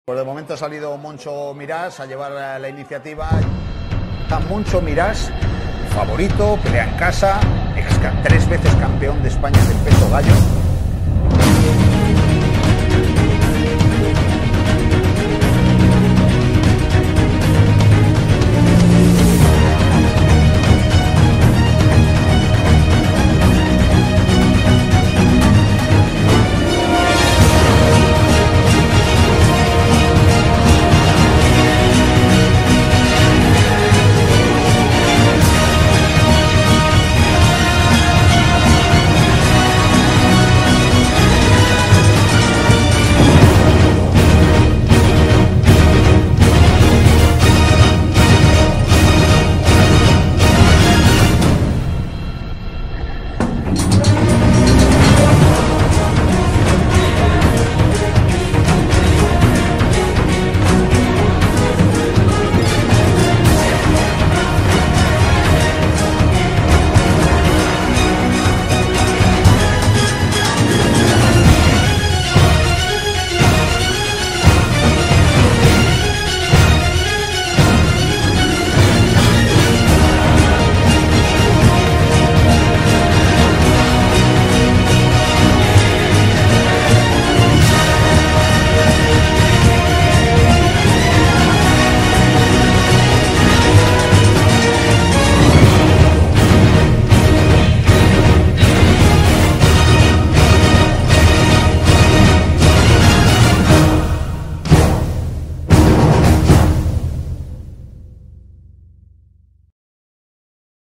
Pues de momento ha salido Moncho Mirás a llevar la iniciativa. Está Moncho Mirás, favorito, pelea en casa, 3 veces campeón de España del peso gallo.